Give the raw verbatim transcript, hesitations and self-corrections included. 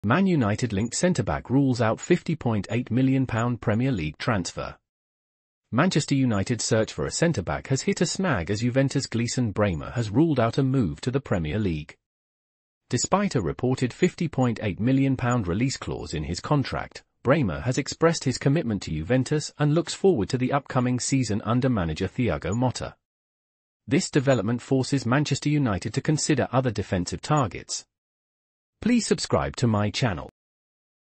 Man United linked centre-back rules out fifty point eight million pounds Premier League transfer. Manchester United's search for a centre-back has hit a snag as Juventus Gleison Bremer has ruled out a move to the Premier League. Despite a reported fifty point eight million pounds release clause in his contract, Bremer has expressed his commitment to Juventus and looks forward to the upcoming season under manager Thiago Motta. This development forces Manchester United to consider other defensive targets. Please subscribe to my channel.